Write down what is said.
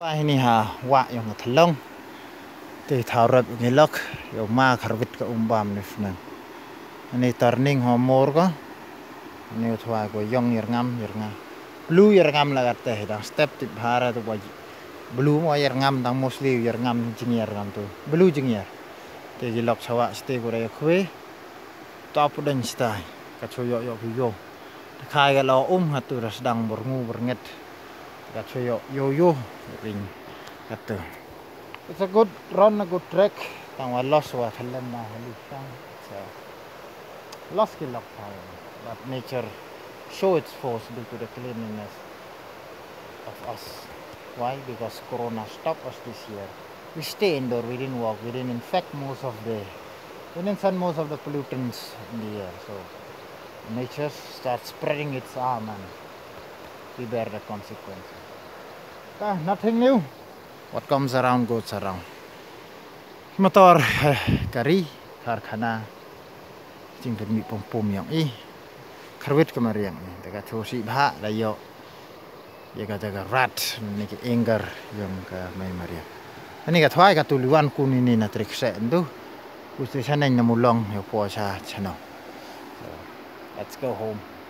Ini wa yang thelong ti tharap ngilok yo ma kharvit ka umbam nifnan ani turning homor ko ani Thwai ko yong ngam blue ngam la te dang step tip hara to boy blue mo ngam dang mostly ngam engineer ngam tu blue engineer te gilok chawa ste ko re khwe top den stai ka choyo yo khai ga lo hatu ras dang borngu bornget ka choyo yo ring kata. It's a good run, a good track. Tang wa loss wa thalam na Hali sang. So loss ki lok thai. But nature show its force due to the cleanliness of us. Why? Because Corona stopped us this year. We stay indoor, we didn't walk, we didn't infect we didn't send most of the pollutants in the air. So nature starts spreading its arm and we bear the consequences. Nothing new. What comes around goes around. Motor kari karkhana jing pen mi pom yang kharwit kamariang ta ka thosi bha la yo ye ka jaga rat ni ki anger yang ka mai maria ani ka Thwai ka tuluan kun ni na trik se ndu ku se chanai na mulong yo po cha chano. Let's go home.